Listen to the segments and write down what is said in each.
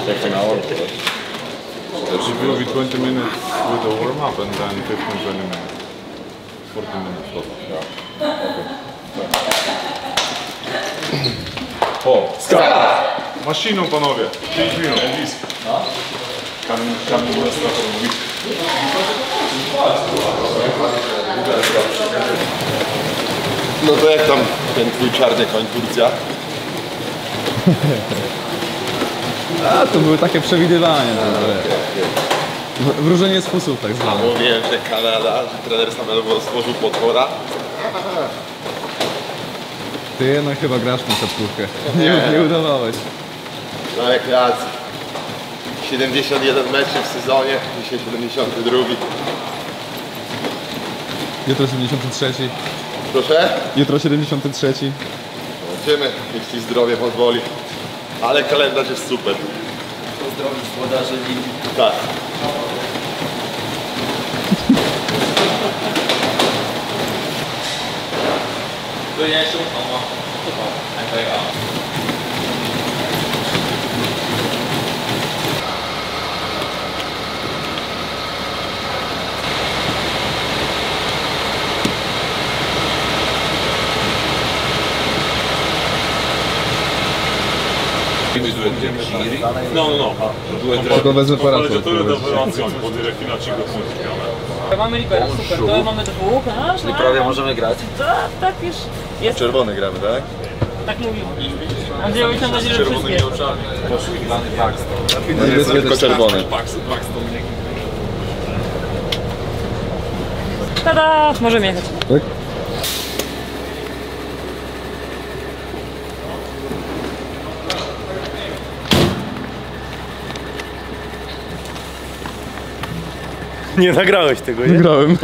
Half an hour. It will be 20 minutes with the warm up and then 15-20 minutes. 40 minutes total. Yeah. O, start! Maszyną, panowie. 5 minut. Kamień jest trochę mówić. No to jak tam ten twój czarny koń Turcja? A, to były takie przewidywania. Wróżenie z fusów tak zwane. Mówiłem, że Kanada, że trener samego stworzył potwora. Ty jednak chyba grasz w tą koszulkę. Nie udawałeś. No jak racji. 71 meczów w sezonie, dzisiaj 72. Jutro 73. Proszę? Jutro 73. Zobaczymy, jeśli zdrowie pozwoli. Ale kalendarz jest super. Pozdrowić włodarze ligi. Tak. No. Tylko bez operacji. Mamy Ripera, super, to mamy dwóch, I prawie możemy grać. tak już jest, Czerwony gramy, tak? tak mówił. Andrzejowicz mam nadzieję, że wszystkie. No jest tylko czerwony. Tada, możemy jechać. Tak? Nie nagrałeś tego, nie? Grałem.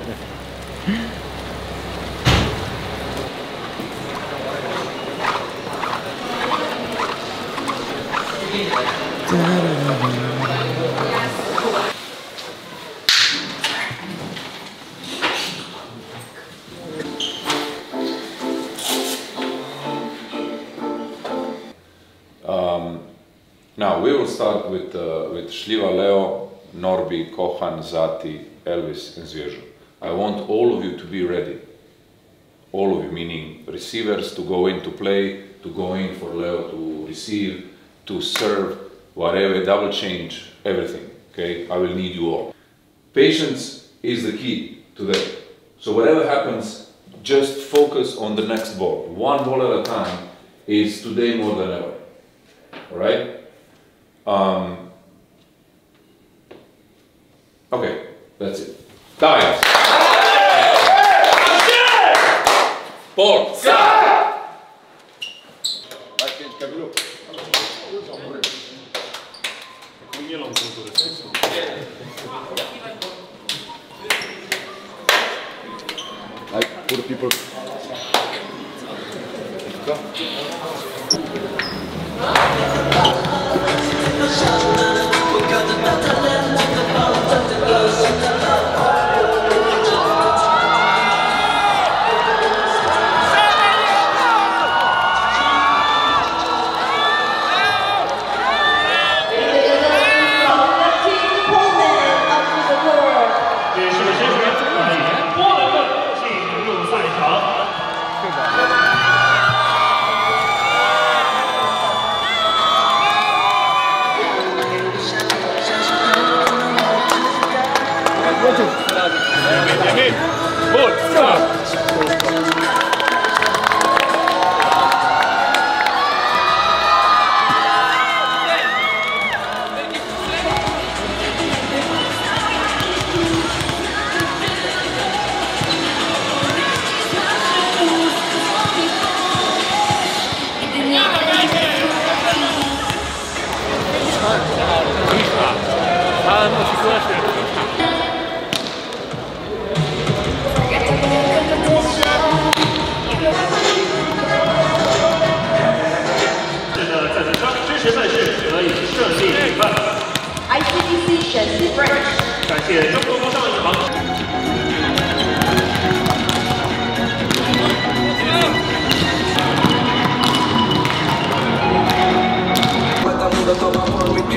Now we will start with Shliva, Leo, Norbi, Kohan, Zati, Elvis and Zvježo. I want all of you to be ready. All of you, meaning receivers to go in to play, to go in for Leo to receive, to serve, whatever, double change, everything. Okay, I will need you all. Patience is the key to that. So whatever happens, just focus on the next ball. One ball at a time is today more than ever. All right? Okay, that's it. Time. Ball. Like poor people. ICBC 选系 Branch， 感谢中国工商银行。 Mata muda toma one with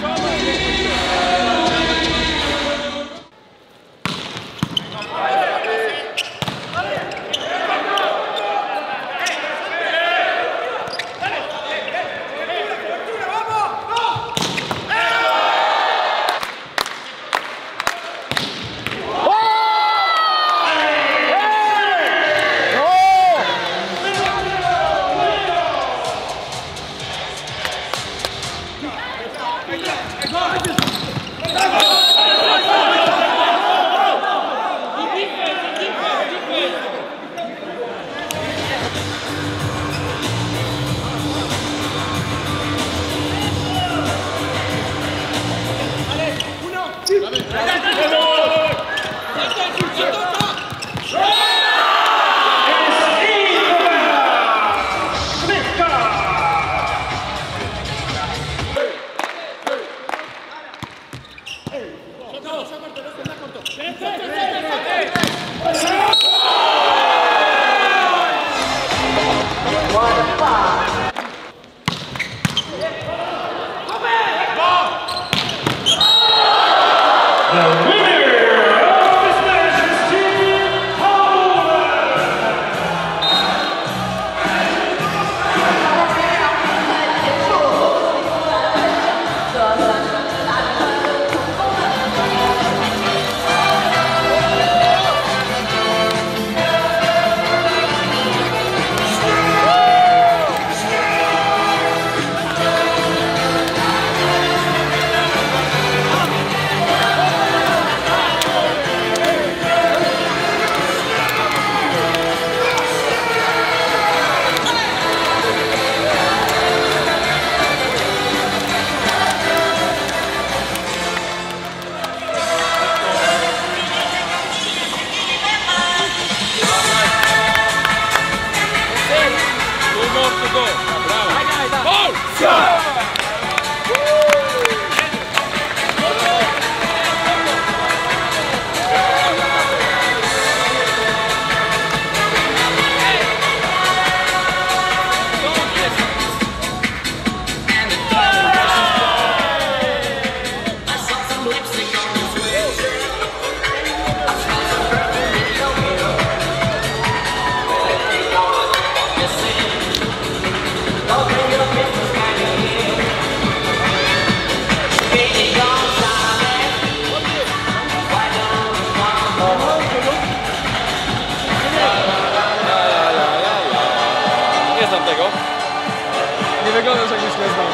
Nie wyglądasz jakbyś nie znał.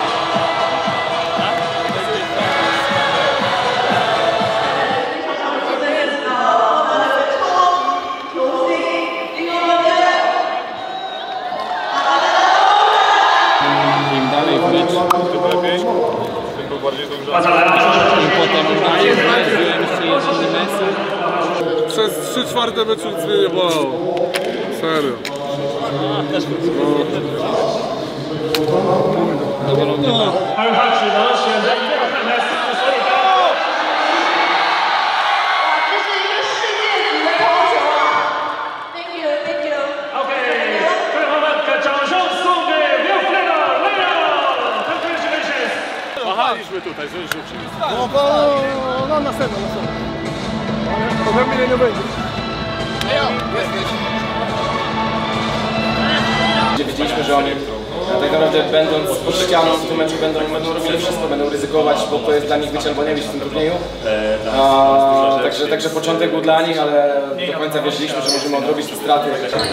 Im dalej w mecz, Tym lepiej, tym był bardziej dojrzały. im potem udaje, że jeszcze jedzie Messi. Przez 3/4 meczu nic mnie nie bolało. Serio. Thank you, thank you. Machaliśmy tutaj, że rzucił. No następne. Ode mnie nie będzie. Widzieliśmy, że oni tak naprawdę będąc pod ścianą w tym meczu będą robili wszystko, będą ryzykować, bo to jest dla nich być albo nie być w tym turnieju. Także początek był dla nich, ale do końca wierzyliśmy, że możemy odrobić te straty.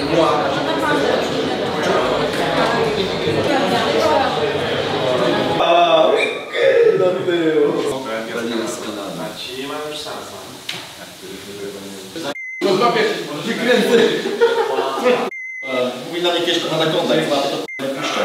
Mówi na mnie kiedyś kochana konta, jak mamy to nie puszczę.